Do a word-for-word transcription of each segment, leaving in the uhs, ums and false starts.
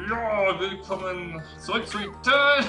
Ja, willkommen zurück zu Eternal.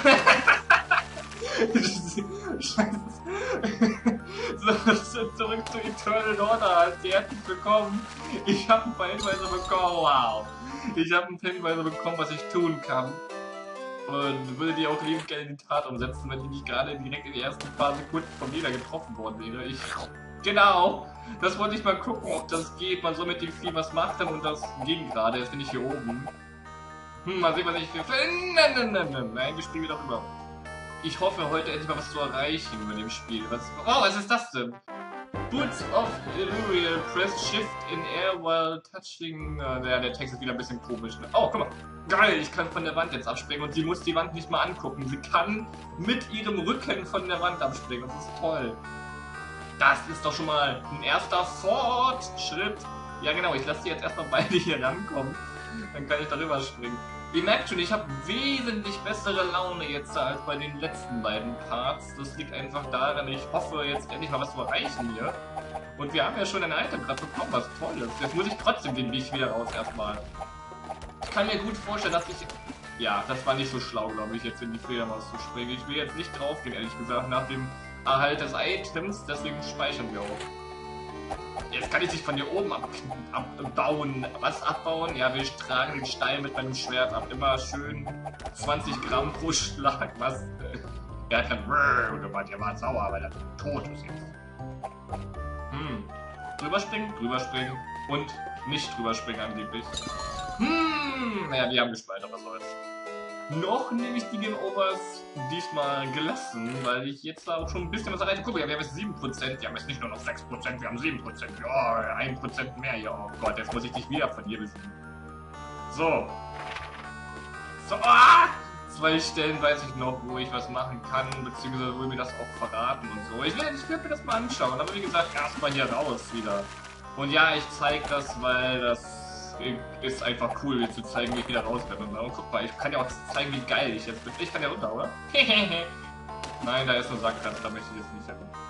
so, so, zurück zu Eternal Order. Herzlich willkommen. Ich habe einen Hinweise bekommen. Wow. Ich habe einen Hinweise bekommen, was ich tun kann. Und würde die auch liebend gerne in die Tat umsetzen, wenn ich nicht gerade direkt in die ersten paar Sekunden von jeder getroffen worden wäre. Ich. Genau. Das wollte ich mal gucken, ob das geht. Man so mit dem Vieh was macht und das ging gerade. Jetzt bin ich hier oben. Hm, mal sehen, was ich für... Nein, nein, nein, nein, nein, wir spielen wieder rüber. Ich hoffe, heute endlich mal was zu erreichen über dem Spiel. Was... Oh, was ist das denn? Boots of Illyria, press Shift in Air while touching... Uh, der, der Text ist wieder ein bisschen komisch. Ne? Oh, guck mal. Geil, ich kann von der Wand jetzt abspringen und sie muss die Wand nicht mal angucken. Sie kann mit ihrem Rücken von der Wand abspringen. Das ist toll. Das ist doch schon mal ein erster Fortschritt. Ja genau, ich lasse die jetzt erstmal beide hier rankommen. Dann kann ich darüber springen. Ihr merkt schon, ich habe wesentlich bessere Laune jetzt als bei den letzten beiden Parts. Das liegt einfach daran, ich hoffe jetzt endlich mal was zu erreichen hier. Und wir haben ja schon ein Item gerade bekommen, was toll ist. Jetzt muss ich trotzdem den Weg wieder raus erstmal. Ich kann mir gut vorstellen, dass ich... Ja, das war nicht so schlau, glaube ich, jetzt in die Fledermaus zu springen. Ich will jetzt nicht drauf gehen, ehrlich gesagt, nach dem Erhalt des Items. Deswegen speichern wir auch. Jetzt kann ich dich von hier oben ab abbauen. Was abbauen? Ja, wir tragen den Stein mit meinem Schwert ab. Immer schön zwanzig Gramm pro Schlag. Was? Er hat dann gemacht, er war sauer, weil er tot ist jetzt. Hm. Drüberspringen, drüberspringen und nicht drüberspringen angeblich. Hm. Naja, wir haben gespeichert, was soll's. Noch nehme ich die Game Overs diesmal gelassen, weil ich jetzt auch schon ein bisschen was erreicht habe. Guck mal, wir haben jetzt sieben Prozent, wir haben jetzt nicht nur noch sechs Prozent, wir haben sieben Prozent. Ja, ein Prozent mehr hier. Oh Gott, jetzt muss ich dich wieder von hier wissen. So. So, ah! Zwei Stellen weiß ich noch, wo ich was machen kann, beziehungsweise wo mir das auch verraten und so. Ich werde ich werd mir das mal anschauen, aber wie gesagt, erstmal hier raus wieder. Und ja, ich zeige das, weil das ist einfach cool, mir zu zeigen, wie ich wieder raus bin. Und guck mal, ich kann ja auch zeigen, wie geil ich jetzt bin. Ich kann ja runter, oder? Nein, da ist nur Sackgasse, da möchte ich jetzt nicht hin.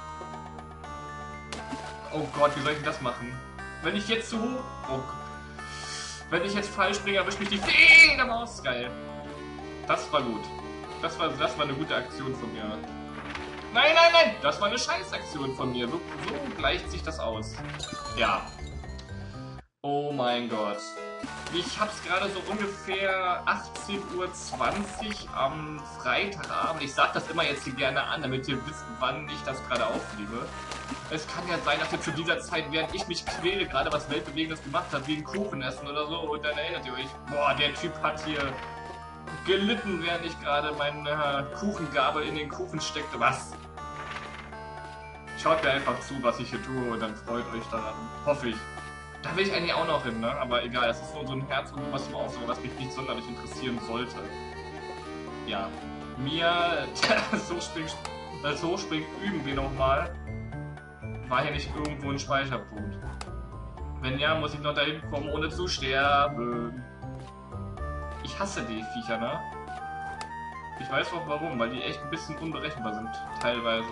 Oh Gott, wie soll ich denn das machen? Wenn ich jetzt zu hoch... Oh, wenn ich jetzt falsch springe, erwischt mich die Fledermaus. Geil. Das war gut. Das war, das war eine gute Aktion von mir. Nein, nein, nein! Das war eine Scheißaktion von mir. So, so gleicht sich das aus. Ja. Oh mein Gott. Ich hab's gerade so ungefähr achtzehn Uhr zwanzig am Freitagabend. Ich sag das immer jetzt hier gerne an, damit ihr wisst, wann ich das gerade aufnehme. Es kann ja sein, dass ihr zu dieser Zeit, während ich mich quäle, gerade was Weltbewegendes gemacht habt, wie ein Kuchen essen oder so, und dann erinnert ihr euch, boah, der Typ hat hier gelitten, während ich gerade meine Kuchengabel in den Kuchen steckte. Was? Schaut mir einfach zu, was ich hier tue, und dann freut euch daran. Hoffe ich. Da will ich eigentlich auch noch hin, ne? Aber egal, das ist nur so ein Herz und was im Ausdruck, was mich nicht sonderlich interessieren sollte. Ja. Mir das Hochspringen, das Hochspringen üben wir nochmal. War hier nicht irgendwo ein Speicherpunkt? Wenn ja, muss ich noch dahin kommen, ohne zu sterben. Ich hasse die Viecher, ne? Ich weiß auch warum, weil die echt ein bisschen unberechenbar sind, teilweise.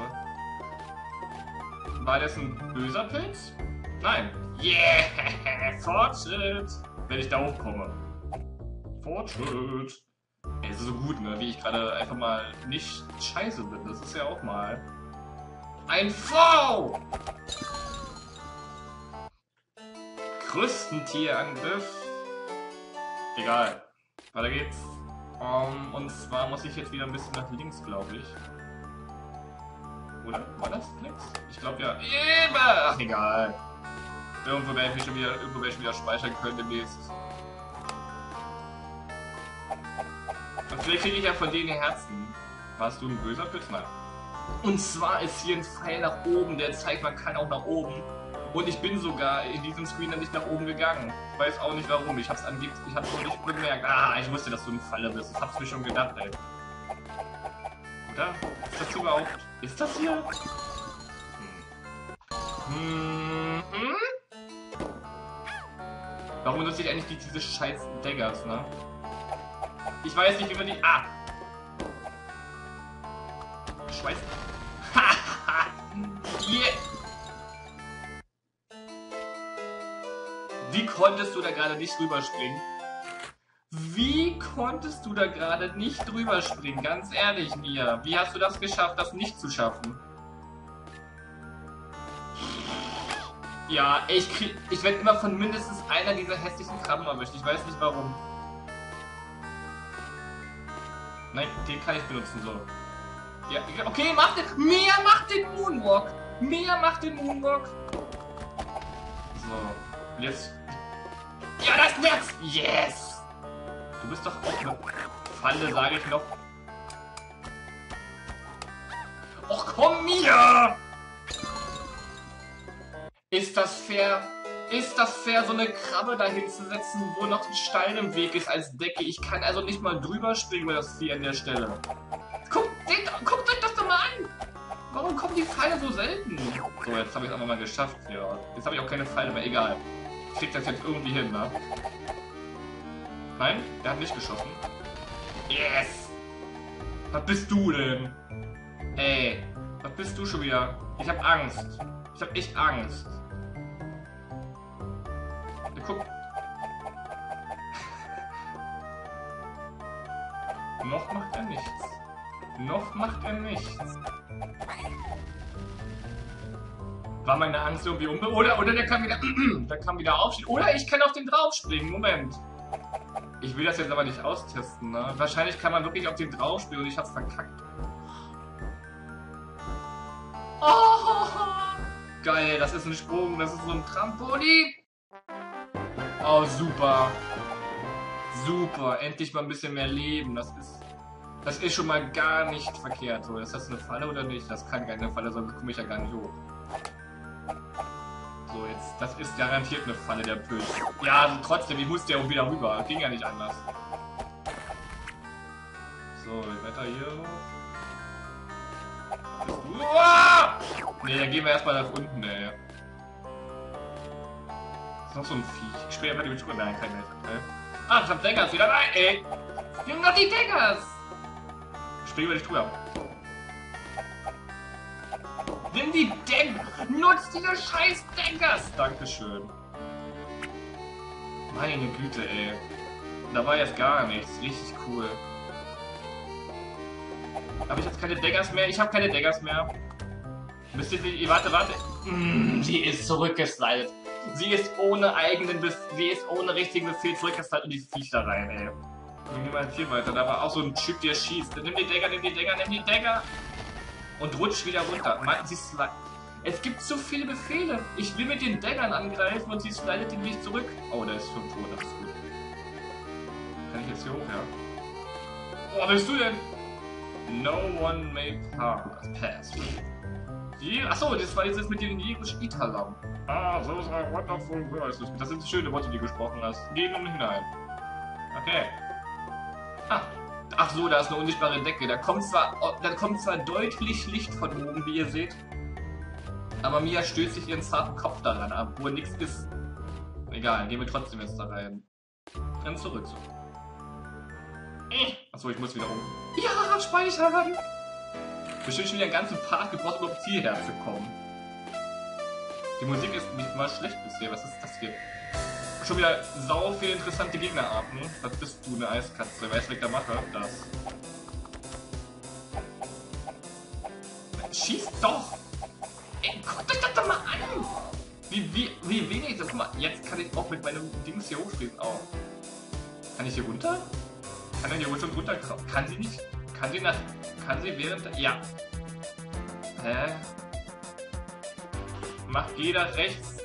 War das ein böser Pilz? Nein. Yeah! Fortschritt! Wenn ich da hochkomme. Fortschritt! Ey, das ist so gut, ne? Wie ich gerade einfach mal nicht scheiße bin. Das ist ja auch mal ein V! Krustentierangriff. Egal. Weiter geht's. Um, und zwar muss ich jetzt wieder ein bisschen nach links, glaube ich. Oder? War das links? Ich glaube ja. Ach, egal. Irgendwo werde ich mich schon wieder, irgendwo werde ich wieder speichern können demnächst. Und vielleicht kriege ich ja von denen Herzen. Warst du ein böser Pilz? Nein. Und zwar ist hier ein Pfeil nach oben, der zeigt, man kann auch nach oben. Und ich bin sogar in diesem Screen dann nicht nach oben gegangen. Ich weiß auch nicht warum. Ich hab's angeblich, ich hab's noch nicht bemerkt. Ah, ich wusste, dass du ein Falle bist. Ich hab's mir schon gedacht, ey. Oder? Ist das überhaupt? Ist das hier? Hm. Hm? Warum nutze ich eigentlich die, diese scheiß Daggers, ne? Ich weiß nicht, wie man die... Ah! Scheiße. Haha! Yeah! Wie konntest du da gerade nicht rüberspringen? Wie Wie konntest du da gerade nicht drüber springen? Ganz ehrlich, Mia. Wie hast du das geschafft, das nicht zu schaffen? Ja, ich krieg, ich werde immer von mindestens einer dieser hässlichen Krabben erwischt. Ich weiß nicht warum. Nein, den kann ich benutzen, so. Ja, okay, mach den. Mia macht den Moonwalk. Mia macht den Moonwalk. So, jetzt. Ja, das Netz! Yes! Du bist doch auch eine Falle, sage ich noch. Och komm, Mia! Ist das fair? Ist das fair, so eine Krabbe dahin zu setzen, wo noch ein Stein im Weg ist als Decke? Ich kann also nicht mal drüber springen über das Vieh an der Stelle. Guckt, seht, guckt euch das doch mal an! Warum kommen die Pfeile so selten? So, jetzt habe ich es einfach mal geschafft. Ja. Jetzt habe ich auch keine Pfeile mehr, egal. Ich krieg das jetzt irgendwie hin, ne? Nein, der hat nicht geschossen. Yes! Was bist du denn? Ey, was bist du schon wieder? Ich hab Angst. Ich hab echt Angst. Guck. Noch macht er nichts. Noch macht er nichts. War meine Angst irgendwie unbe... Oder, oder der kann wieder... der kann wieder aufstehen. Oder ich kann auf den drauf springen. Moment. Ich will das jetzt aber nicht austesten, ne? Wahrscheinlich kann man wirklich auf den drauf springen und ich hab's verkackt. Oh, geil, das ist ein Sprung. Das ist so ein Trampolin. Oh, super. Super. Endlich mal ein bisschen mehr Leben. Das ist... Das ist schon mal gar nicht verkehrt. So, ist das eine Falle oder nicht? Das kann keine Falle sein, sonst komme ich ja gar nicht hoch. So, jetzt, das ist garantiert eine Falle, der Pilz. Ja, also trotzdem, ich musste ja auch wieder rüber. Ging ja nicht anders. So, Wetter hier. Uah! Ne, dann gehen wir erstmal nach unten, ey. Das ist noch so ein Viech. Ich springe einfach die Betrüger. Nein, kein Eltern. Okay. Ah, ich hab Deckers wieder. Nein, ey! Wir haben noch die Deckers! Spring über die Truhe. Nimm die Denk! Nutz diese scheiß Denkers! Dankeschön. Meine Güte, ey. Da war jetzt gar nichts. Richtig cool. Habe ich jetzt keine Deckers mehr? Ich habe keine Deckers mehr. Müsst ihr sie... Warte, warte. Mm, sie ist zurückgeslidet. Sie ist ohne eigenen Befehl... Sie ist ohne richtigen Befehl zurückgeslidet und die Viech da rein, ey. Wir gehen mal hier weiter. Da war auch so ein Typ, der schießt. Nimm die Dagger, nimm die Dagger, nimm die Dagger. Und rutscht wieder runter. Mann, sie slide. Es gibt so viele Befehle. Ich will mit den Daggern angreifen und sie slidet den Weg zurück. Oh, der ist schon tot. Das ist gut. Kann ich jetzt hier hoch, ja? Oh, wer bist du denn? No one may pass. Achso, das war jetzt mit den Jegusch Italam. Ah, those are wonderful words. Das sind schöne Worte, die du gesprochen hast. Geh nun hinein. Okay. Ah, ach so, da ist eine unsichtbare Decke. Da kommt zwar, da kommt zwar deutlich Licht von oben, wie ihr seht. Aber Mia stößt sich ihren zarten Kopf daran ab, wo nichts ist. Egal, gehen wir trotzdem jetzt da rein. Renn zurück. So. Achso, ich muss wieder um. Ja, speichern! Bestimmt schon wieder einen ganzen Part gebraucht, um aufs hierher zu kommen. Die Musik ist nicht mal schlecht bisher. Was ist das hier? Schon wieder sau viele interessante Gegnerarten. Was bist du, eine Eiskatze? Weißt du, was ich da mache? Das. Schieß doch! Ey, guckt euch das doch mal an! Wie, wie, wie wenig das mal. Jetzt kann ich auch mit meinem Dings hier hochspringen. Auch. Kann ich hier runter? Kann er hier schon runter? Kann sie nicht? Kann sie nach. Kann sie während. Ja. Hä? Macht jeder rechts.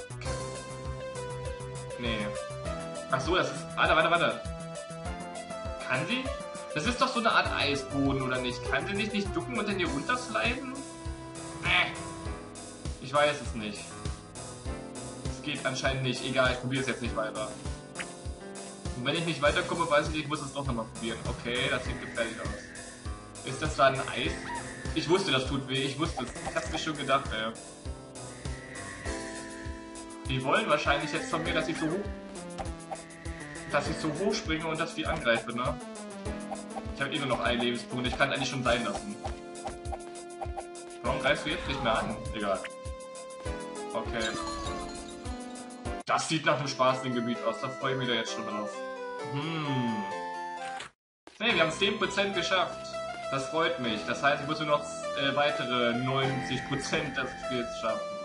Nee. Ach so, das ist... Warte, warte, warte. Kann sie? Das ist doch so eine Art Eisboden, oder nicht? Kann sie sich nicht ducken und dann hier runtersliden? Äh. Ich weiß es nicht. Es geht anscheinend nicht. Egal, ich probiere es jetzt nicht weiter. Und wenn ich nicht weiterkomme, weiß ich, ich muss es doch nochmal probieren. Okay, das sieht gefährlich aus. Ist das da ein Eis? Ich wusste, das tut weh. Ich wusste es. Ich hab's mir schon gedacht, ey. Die wollen wahrscheinlich jetzt von mir, dass ich so hoch... Dass ich so hoch springe und das Vieh angreife, ne? Ich habe eh nur noch einen Lebenspunkt. Ich kann eigentlich schon sein lassen. Warum greifst du jetzt nicht mehr an? Egal. Okay. Das sieht nach einem spaßigen Gebiet aus. Da freue ich mich da jetzt schon drauf. Hm. wir haben zehn Prozent geschafft. Das freut mich. Das heißt, ich muss nur noch äh, weitere neunzig Prozent des Spiels schaffen.